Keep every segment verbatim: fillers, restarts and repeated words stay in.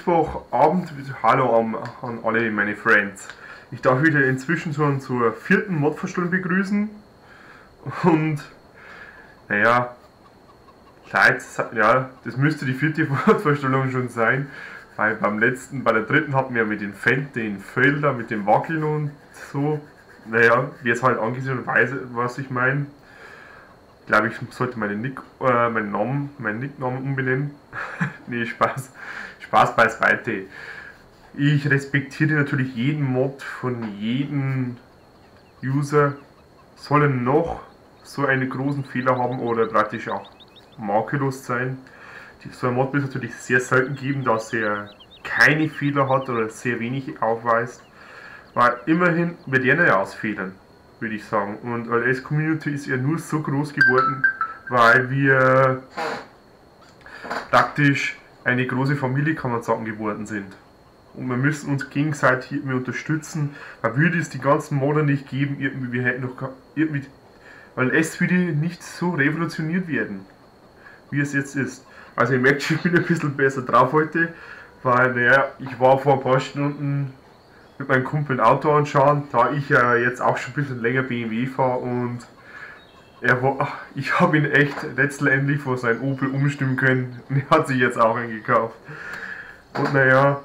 Mittwochabend, hallo an, an alle meine Friends. Ich darf wieder inzwischen schon zur vierten Modvorstellung begrüßen und naja, Leute, ja, das müsste die vierte Modvorstellung schon sein, weil beim letzten, bei der dritten hatten wir mit den Fendt, den Felder, mit dem Wackeln und so, naja, wie es halt angesehen weiß, was ich meine. Ich glaube, ich sollte meinen, Nick, äh, meinen Namen, meinen Nicknamen umbenennen. Nee, Spaß. Spaß beiseite. Ich respektiere natürlich jeden Mod von jedem User. Sollen noch so einen großen Fehler haben oder praktisch auch makellos sein. So ein Mod wird es natürlich sehr selten geben, dass er keine Fehler hat oder sehr wenig aufweist. Weil immerhin wird er nicht ausfedern, würde ich sagen. Und als Community ist er nur so groß geworden, weil wir praktisch eine große Familie, kann man sagen, geworden sind. Und wir müssen uns gegenseitig irgendwie unterstützen, weil würde es die ganzen Modder nicht geben, irgendwie, wir hätten noch irgendwie, weil es würde nicht so revolutioniert werden, wie es jetzt ist. Also ich merke schon, ich bin ein bisschen besser drauf heute, weil naja, ich war vor ein paar Stunden mit meinem Kumpel ein Auto anschauen, da ich ja jetzt auch schon ein bisschen länger B M W fahre und er war, ach, ich habe ihn echt letztendlich vor seinem Opel umstimmen können und er hat sich jetzt auch einen gekauft. Und naja,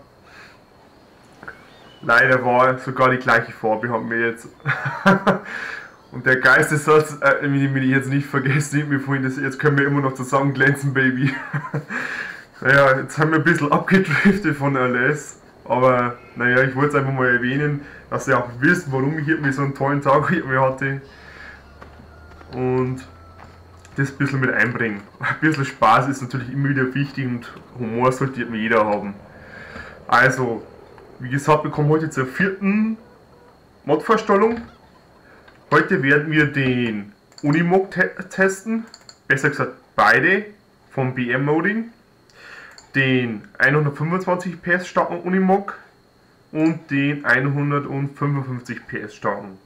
leider war sogar die gleiche Farbe, haben wir jetzt. Und der Geistessatz, äh, den ich jetzt nicht vergessen, mir vorhin, das, jetzt können wir immer noch zusammen glänzen, Baby. Naja, jetzt haben wir ein bisschen abgedriftet von L S. Aber naja, ich wollte es einfach mal erwähnen, dass ihr auch wisst, warum ich irgendwie so einen tollen Tag irgendwie hatte. Und das ein bisschen mit einbringen. Ein bisschen Spaß ist natürlich immer wieder wichtig und Humor sollte jeder haben. Also, wie gesagt, wir kommen heute zur vierten Mod-Vorstellung. Heute werden wir den Unimog te testen, besser gesagt beide vom B M-Modding. Den hundertfünfundzwanzig P S starken Unimog und den hundertfünfundfünfzig P S starken.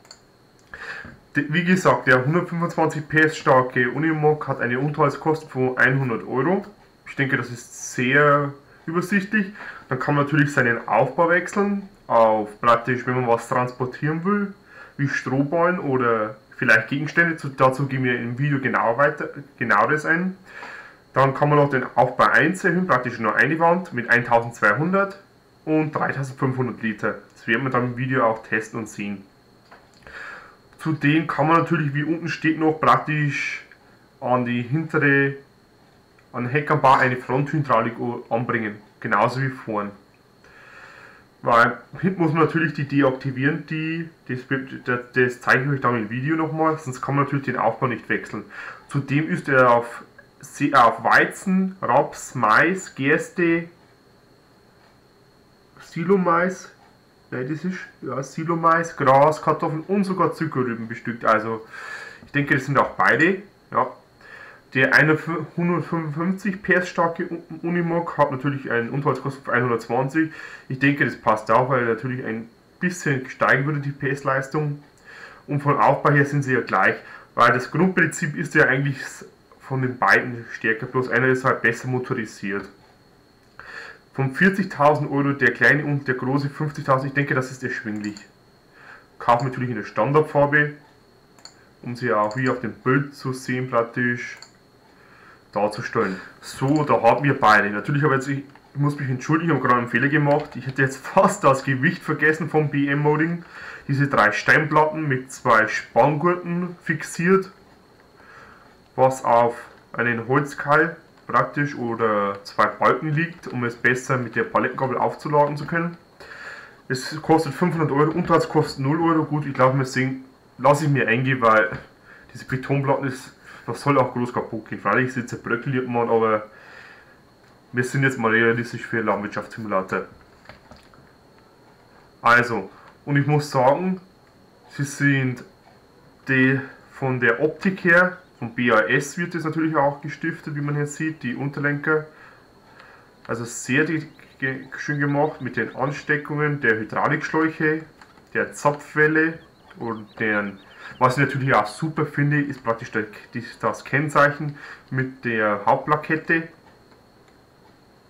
Wie gesagt, der hundertfünfundzwanzig P S starke Unimog hat eine Unterhaltskosten von hundert Euro. Ich denke, das ist sehr übersichtlich. Dann kann man natürlich seinen Aufbau wechseln auf praktisch, wenn man was transportieren will, wie Strohballen oder vielleicht Gegenstände. Dazu gehen wir im Video genau weiter, genaueres ein. Dann kann man noch den Aufbau eins erhöhen, praktisch nur eine Wand mit eintausendzweihundert und dreitausendfünfhundert Liter. Das werden wir dann im Video auch testen und sehen. Zudem kann man natürlich, wie unten steht, noch praktisch an die hintere, an den Heckernbar eine Fronthydraulik anbringen, genauso wie vorn. Weil hinten muss man natürlich die deaktivieren, die, das, das, das zeige ich euch dann im Video nochmal, sonst kann man natürlich den Aufbau nicht wechseln. Zudem ist er auf auf Weizen, Raps, Mais, Gerste, Silomais, nein, das ist ja Silomais, Gras, Kartoffeln und sogar Zuckerrüben bestückt. Also ich denke, das sind auch beide. Ja. Der hundertfünfundfünfzig P S starke Unimog hat natürlich einen Unterhaltskosten von hundertzwanzig. Ich denke, das passt auch, weil er natürlich ein bisschen steigen würde, die P S-Leistung. Und vom Aufbau her sind sie ja gleich, weil das Grundprinzip ist ja eigentlich von den beiden stärker, bloß einer ist halt besser motorisiert. Von vierzigtausend Euro der kleine und der große fünfzigtausend, ich denke, das ist erschwinglich. Kaufen natürlich in der Standardfarbe, um sie auch wie auf dem Bild zu sehen praktisch darzustellen. So, da haben wir beide. Natürlich habe ich jetzt, ich muss mich entschuldigen, ich habe gerade einen Fehler gemacht. Ich hätte jetzt fast das Gewicht vergessen vom B M-Modding. Diese drei Steinplatten mit zwei Spanngurten fixiert, was auf einen Holzkeil praktisch oder zwei Balken liegt, um es besser mit der Palettengabel aufzuladen zu können. Es kostet fünfhundert Euro, Unterhaltskosten null Euro. Gut, ich glaube, wir sehen, lasse ich mir eingehen, weil diese Betonplatten ist, das soll auch groß kaputt gehen. Freilich ist es zerbröckelt man, aber wir sind jetzt mal realistisch für Landwirtschaftssimulator. Also, und ich muss sagen, sie sind die von der Optik her, vom B A S wird es natürlich auch gestiftet, wie man hier sieht, die Unterlenker. Also sehr die, schön gemacht mit den Ansteckungen der Hydraulikschläuche, der Zapfwelle und deren, was ich natürlich auch super finde, ist praktisch der, das Kennzeichen mit der Hauptplakette.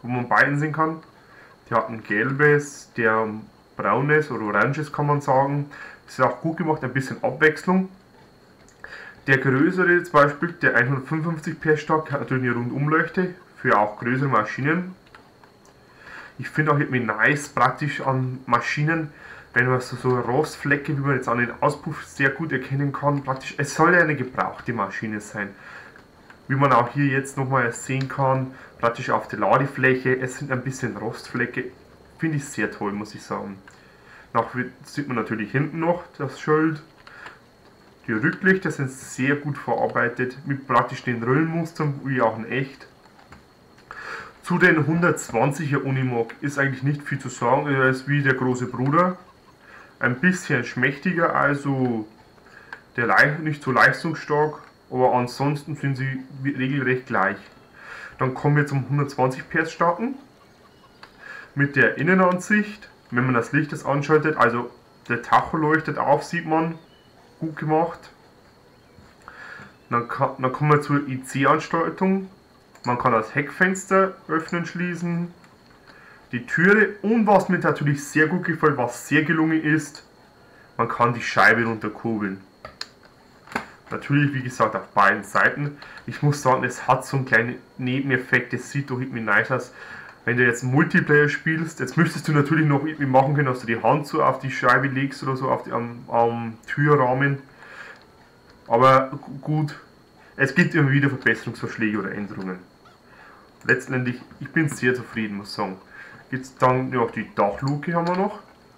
wo man beiden sehen kann. Der hat ein gelbes, der braunes oder oranges kann man sagen. Das ist auch gut gemacht, ein bisschen Abwechslung. Der größere zum Beispiel, der hundertfünfundfünfzig PS stark, hat natürlich eine Rundumleuchte für auch größere Maschinen. Ich finde auch irgendwie nice, praktisch an Maschinen, wenn man so, so Rostflecke, wie man jetzt an den Auspuff sehr gut erkennen kann, praktisch, es soll ja eine gebrauchte Maschine sein. Wie man auch hier jetzt nochmal sehen kann, praktisch auf der Ladefläche, es sind ein bisschen Rostflecke, finde ich sehr toll, muss ich sagen. Nach sieht man natürlich hinten noch das Schild. Die Rücklichter sind sehr gut verarbeitet, mit praktisch den Rillenmustern, wie auch in echt. Zu den hundertzwanziger Unimog ist eigentlich nicht viel zu sagen, er ist wie der große Bruder. Ein bisschen schmächtiger, also der Le nicht so leistungsstark, aber ansonsten sind sie regelrecht gleich. Dann kommen wir zum hundertzwanzig PS starken. Mit der Innenansicht, wenn man das Licht jetzt anschaltet, also der Tacho leuchtet auf, sieht man, gut gemacht. Dann, kann, dann kommen wir zur I C-Anstaltung. Man kann das Heckfenster öffnen, schließen, die Türe und was mir natürlich sehr gut gefällt, was sehr gelungen ist, man kann die Scheibe runterkurbeln. Natürlich, wie gesagt, auf beiden Seiten. Ich muss sagen, es hat so einen kleinen Nebeneffekt, es sieht doch irgendwie nice aus. Wenn du jetzt Multiplayer spielst, jetzt müsstest du natürlich noch irgendwie machen können, dass du die Hand so auf die Scheibe legst oder so auf die, am, am Türrahmen. Aber gut, es gibt immer wieder Verbesserungsvorschläge oder Änderungen. Letztendlich, ich bin sehr zufrieden, muss ich sagen. Jetzt dann noch die Dachluke haben wir noch.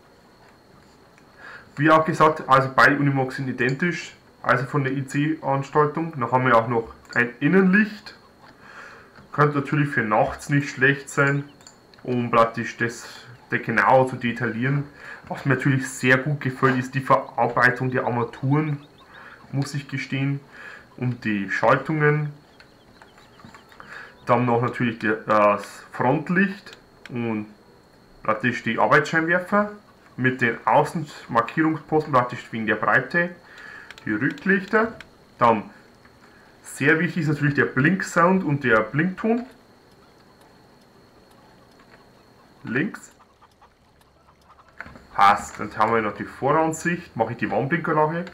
Wie auch gesagt, also beide Unimogs sind identisch, also von der I C-Anstaltung. Dann haben wir auch noch ein Innenlicht. Könnte natürlich für nachts nicht schlecht sein, um praktisch das, das genau zu detaillieren. Was mir natürlich sehr gut gefällt, ist die Verarbeitung der Armaturen, muss ich gestehen, und die Schaltungen. Dann noch natürlich das Frontlicht und praktisch die Arbeitsscheinwerfer mit den Außenmarkierungsposten, praktisch wegen der Breite. Die Rücklichter. Dann sehr wichtig ist natürlich der Blinksound und der Blinkton. Links. Passt. Dann haben wir noch die Voransicht. Mache ich die Warnblinkerlache.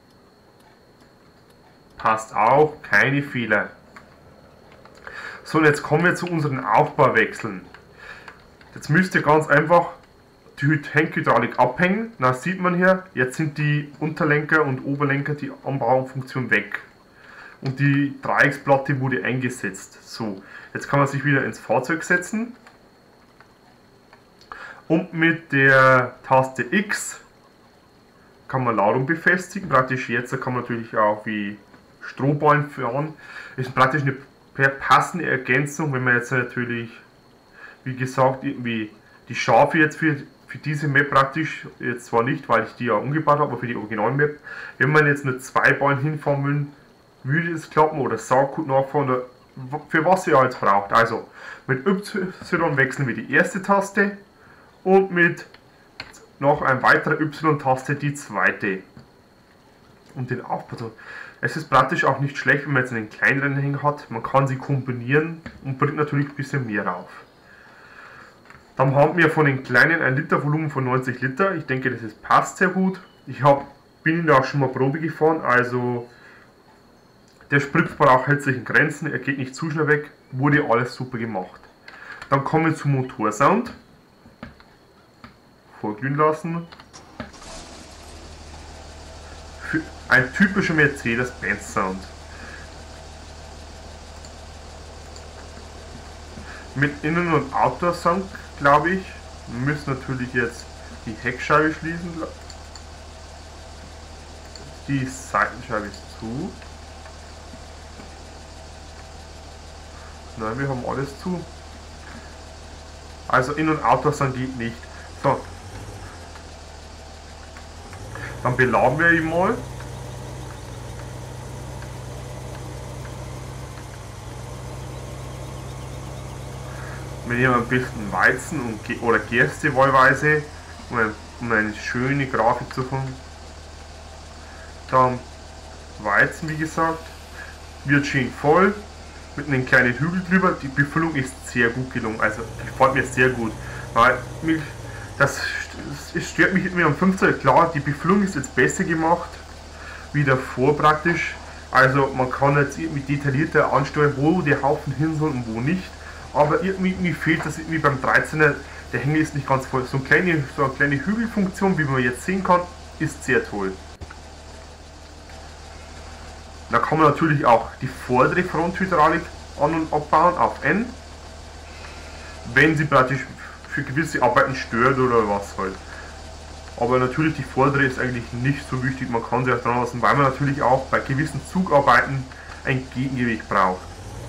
Passt auch. Keine Fehler. So, und jetzt kommen wir zu unseren Aufbauwechseln. Jetzt müsst ihr ganz einfach die Tankhydraulik abhängen. Da sieht man hier, jetzt sind die Unterlenker und Oberlenker, die Anbaufunktion weg. Und die Dreiecksplatte wurde eingesetzt. So, jetzt kann man sich wieder ins Fahrzeug setzen. Und mit der Taste X kann man Ladung befestigen. Praktisch jetzt kann man natürlich auch wie Strohballen fahren. Ist praktisch eine passende Ergänzung, wenn man jetzt natürlich, wie gesagt, irgendwie die Schafe jetzt für, für diese Map praktisch, jetzt zwar nicht, weil ich die ja umgebaut habe, aber für die Original-Map, wenn man jetzt nur zwei Ballen hinfahren will, würde es klappen oder saugut nachfahren, oder für was ihr jetzt braucht. Also mit Y wechseln wir die erste Taste und mit noch ein weiterer Y-Taste die zweite. Und den Aufbau. Es ist praktisch auch nicht schlecht, wenn man jetzt einen kleineren Hänger hat. Man kann sie kombinieren und bringt natürlich ein bisschen mehr rauf. Dann haben wir von den kleinen ein Liter Volumen von neunzig Liter. Ich denke, das ist, passt sehr gut. Ich hab, bin ihn auch schon mal Probe gefahren, also der Spritverbrauch hält sich in Grenzen, er geht nicht zu schnell weg, wurde alles super gemacht. Dann kommen wir zum Motorsound. Vorglühen lassen. Für ein typischer Mercedes-Benz Sound. Mit Innen- und Outdoor-Sound, glaube ich. Wir müssen natürlich jetzt die Heckscheibe schließen. Die Seitenscheibe ist zu. Nein, wir haben alles zu. Also In- und Outdoor-Sound geht nicht. So. Dann beladen wir ihn mal. Wir nehmen ein bisschen Weizen und Ge oder Gerste wahlweise, um, ein, um eine schöne Grafik zu haben. Dann Weizen, wie gesagt, wird schön voll. mit einem kleinen Hügel drüber. Die Befüllung ist sehr gut gelungen, also gefällt mir sehr gut. Weil mich, das, das stört mich irgendwie am fünfzehn. Klar, die Befüllung ist jetzt besser gemacht, wie davor praktisch. Also man kann jetzt irgendwie detaillierter ansteuern, wo der Haufen hin soll und wo nicht. Aber irgendwie mir fehlt das irgendwie beim dreizehner, der Hänger ist nicht ganz voll. So eine kleine, so eine kleine Hügelfunktion, wie man jetzt sehen kann, ist sehr toll. Da kann man natürlich auch die vordere Fronthydraulik an- und abbauen auf N, wenn sie praktisch für gewisse Arbeiten stört oder was halt. Aber natürlich die vordere ist eigentlich nicht so wichtig, man kann sie auch dran lassen, weil man natürlich auch bei gewissen Zugarbeiten ein Gegengewicht braucht.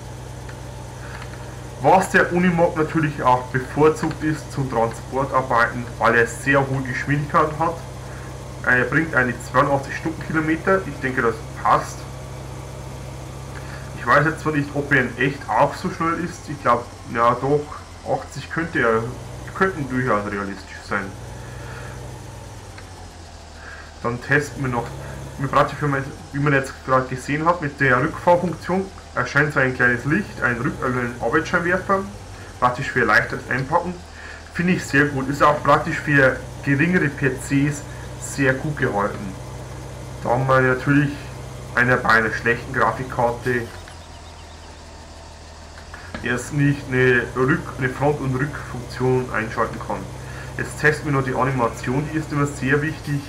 Was der Unimog natürlich auch bevorzugt ist zum Transportarbeiten, weil er sehr hohe Geschwindigkeit hat. Er bringt eine zweiundachtzig Stundenkilometer, ich denke das passt. Ich weiß jetzt zwar nicht, ob er in echt auch so schnell ist, ich glaube, ja doch, achtzig könnte er, könnten durchaus realistisch sein. Dann testen wir noch, wie man jetzt gerade gesehen hat, mit der Rückfahrfunktion erscheint so ein kleines Licht, ein, Rück ein Arbeitsscheinwerfer, praktisch für leichteres Einpacken. Finde ich sehr gut, ist auch praktisch für geringere P Cs sehr gut gehalten. Da man natürlich einer bei einer schlechten Grafikkarte erst nicht eine, Rück-, eine Front- und Rückfunktion einschalten kann. Jetzt testen wir noch die Animation, die ist immer sehr wichtig.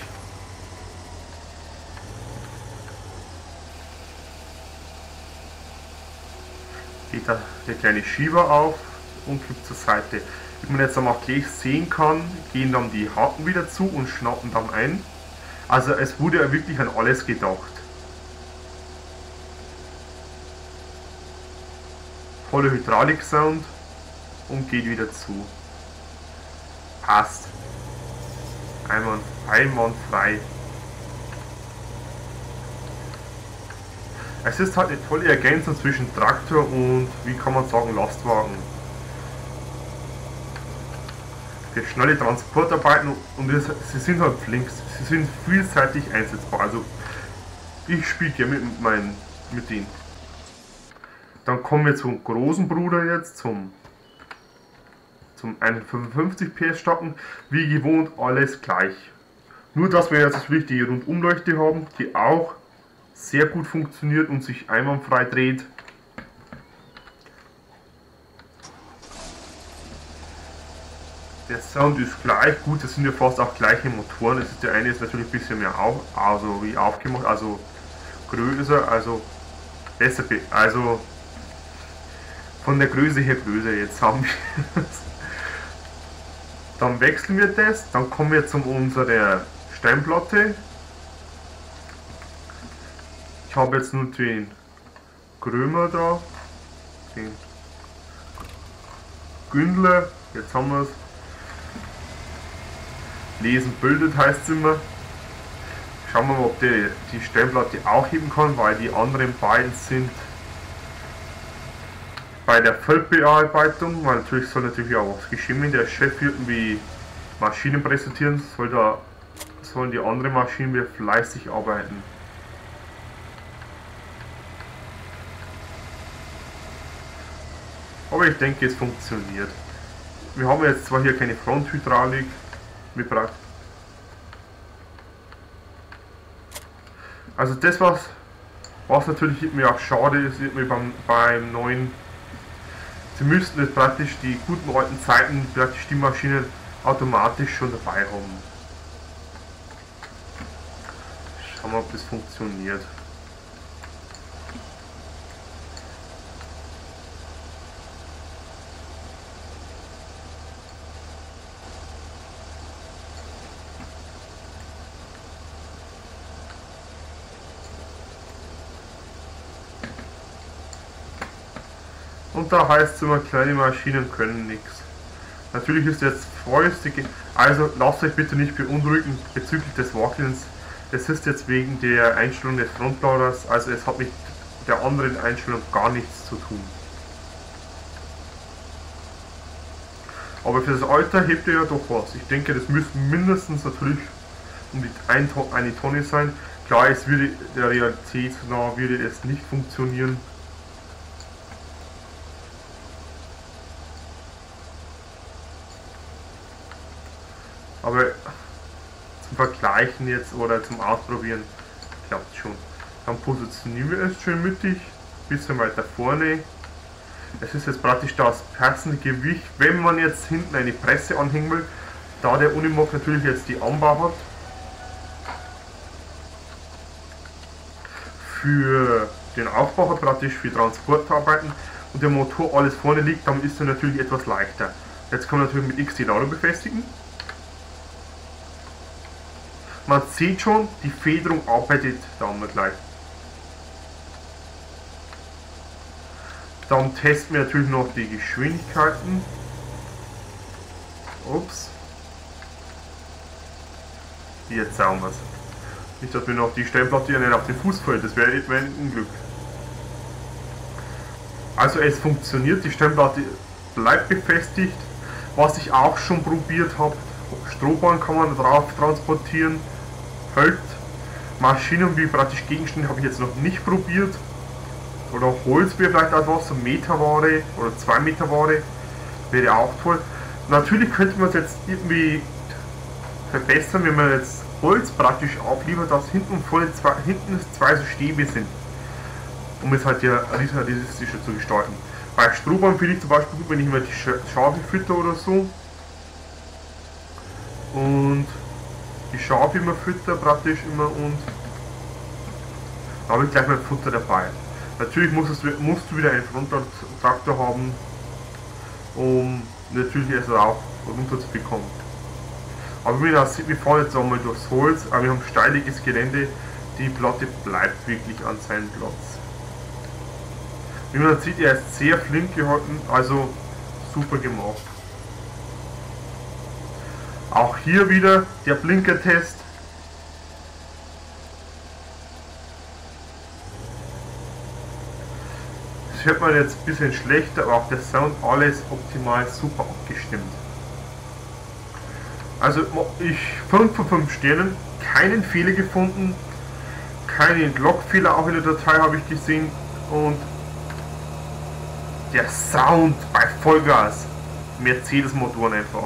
Geht da der kleine Schieber auf und kippt zur Seite. Wie man jetzt dann auch gleich sehen kann, gehen dann die Haken wieder zu und schnappen dann ein. Also es wurde ja wirklich an alles gedacht. Volle Hydraulik-Sound und geht wieder zu. Passt. Einmal einwandfrei. Es ist halt eine tolle Ergänzung zwischen Traktor und, wie kann man sagen, Lastwagen. Für schnelle Transportarbeiten und es, sie sind halt flink, sie sind vielseitig einsetzbar. Also ich spiele gerne mit, meinen, mit denen. Dann kommen wir zum großen Bruder jetzt, zum, zum hundertfünfundfünfzig P S starten. Wie gewohnt alles gleich. Nur dass wir jetzt natürlich die Rundumleuchte haben, die auch sehr gut funktioniert und sich einwandfrei dreht. Der Sound ist gleich gut, das sind ja fast auch gleiche Motoren. Das ist der eine ist natürlich ein bisschen mehr auf, also wie aufgemacht, also größer, also besser, also von der Größe her größer. Jetzt haben wir dann wechseln wir das, dann kommen wir zu unserer Steinplatte. Ich habe jetzt nur den Krömer da, den Gündler, jetzt haben wir es. Lesen bildet heißt es immer. Schauen wir mal, ob der die Steinplatte auch heben kann, weil die anderen beiden sind bei der Feldbearbeitung, weil natürlich soll natürlich auch was geschehen, wenn der Chef irgendwie Maschinen präsentieren, soll da, sollen die anderen Maschinen wieder fleißig arbeiten. Aber ich denke, es funktioniert. Wir haben jetzt zwar hier keine Fronthydraulik, wir brauchen. Also das was, was natürlich mir auch schade ist, mir beim, beim neuen. Sie müssten jetzt praktisch die guten alten Zeiten, praktisch die Maschinen automatisch schon dabei haben. Schauen wir, ob das funktioniert. Und da heißt es immer, kleine Maschinen können nichts. Natürlich ist jetzt vollste, also lasst euch bitte nicht beunruhigen bezüglich des Wackelns. Das ist jetzt wegen der Einstellung des Frontladers, also es hat mit der anderen Einstellung gar nichts zu tun. Aber für das Alter hebt er ja doch was. Ich denke, das müssten mindestens natürlich um die eine Tonne sein. Klar, es würde der Realität nah würde es nicht funktionieren. Vergleichen jetzt oder zum Ausprobieren klappt schon. Dann positionieren wir es schön mittig, bisschen weiter vorne. Es ist jetzt praktisch das passende Gewicht, wenn man jetzt hinten eine Presse anhängen will, da der Unimog natürlich jetzt die Anbau hat. Für den Aufbau hat praktisch für Transportarbeiten und der Motor alles vorne liegt, dann ist er natürlich etwas leichter. Jetzt kann man natürlich mit X die Ladung befestigen. Man sieht schon, die Federung arbeitet da haben wir gleich. Dann testen wir natürlich noch die Geschwindigkeiten. Ups. Jetzt sagen wir es. Nicht, dass mir noch die Stellplatte nicht auf den Fuß fällt, das wäre etwa ein Unglück. Also es funktioniert, die Stellplatte bleibt befestigt. Was ich auch schon probiert habe, Strohballen kann man drauf transportieren, hält. Maschinen wie praktisch Gegenstände habe ich jetzt noch nicht probiert. Oder Holz wäre vielleicht etwas, so Meterware oder zwei Meter Ware wäre auch toll. Natürlich könnte man es jetzt irgendwie verbessern, wenn man jetzt Holz praktisch aufliefert, dass hinten und vorne zwei, hinten zwei so Stäbe sind, um es halt ja realistischer zu gestalten. Bei Strohballen finde ich zum Beispiel gut, wenn ich immer die Schafe fütter oder so und die Schafe immer fütter praktisch immer und da habe ich gleich mein Futter dabei. Natürlich musst du, musst du wieder einen Fronttraktor haben, um natürlich es auch runter zu bekommen. Aber wie man sieht, wir fahren jetzt einmal durchs Holz, aber wir haben steiliges Gelände, die Platte bleibt wirklich an seinem Platz. Wie man sieht, er ist sehr flink gehalten, also super gemacht. Auch hier wieder der Blinkertest. Das hört man jetzt ein bisschen schlechter, aber auch der Sound, alles optimal, super abgestimmt. Also ich fünf von fünf Sternen, keinen Fehler gefunden, keinen Logfehler auch in der Datei habe ich gesehen und der Sound bei Vollgas, Mercedes-Motoren einfach.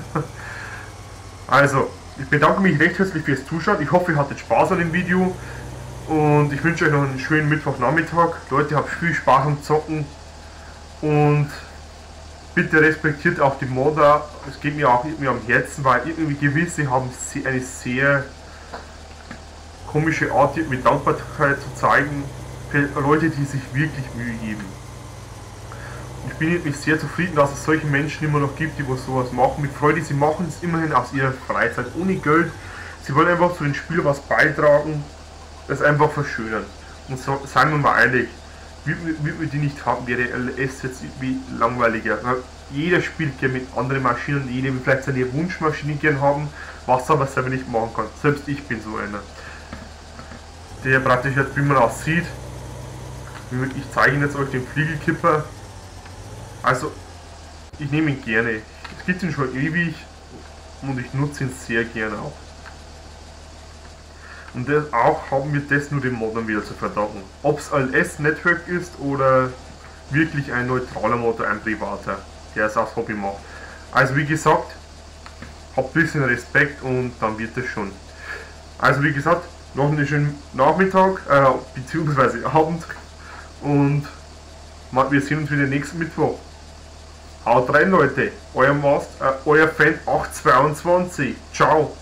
Also, ich bedanke mich recht herzlich fürs Zuschauen, ich hoffe ihr hattet Spaß an dem Video und ich wünsche euch noch einen schönen Mittwochnachmittag. Leute, habt viel Spaß am Zocken und bitte respektiert auch die Modder, es geht mir auch irgendwie am Herzen, weil irgendwie gewisse haben eine sehr komische Art mit Dankbarkeit zu zeigen für Leute, die sich wirklich Mühe geben. Ich bin wirklich sehr zufrieden, dass es solche Menschen immer noch gibt, die was sowas machen mit Freude. Sie machen es immerhin aus ihrer Freizeit, ohne Geld. Sie wollen einfach zu dem Spiel was beitragen, das einfach verschönern. Und so, sagen wir mal ehrlich, würden wir die nicht haben, wäre L S jetzt irgendwie langweiliger. Jeder spielt gerne mit anderen Maschinen, jeder will vielleicht seine Wunschmaschine gern haben, was aber selber nicht machen kann. Selbst ich bin so einer. Der praktisch jetzt, wie man auch sieht, ich zeige Ihnen jetzt euch den Fliegelkipper. Also, ich nehme ihn gerne. Es gibt ihn schon ewig und ich nutze ihn sehr gerne auch. Und das auch haben wir das nur dem Moddern wieder zu verdanken. Ob es L S-Network ist oder wirklich ein neutraler Motor, ein privater, der es als Hobby macht. Also wie gesagt, habt ein bisschen Respekt und dann wird es schon. Also wie gesagt, noch einen schönen Nachmittag, äh, beziehungsweise Abend und wir sehen uns wieder nächsten Mittwoch. Haut rein Leute, euer Mast, äh, euer Fan acht zweiundzwanzig. Ciao.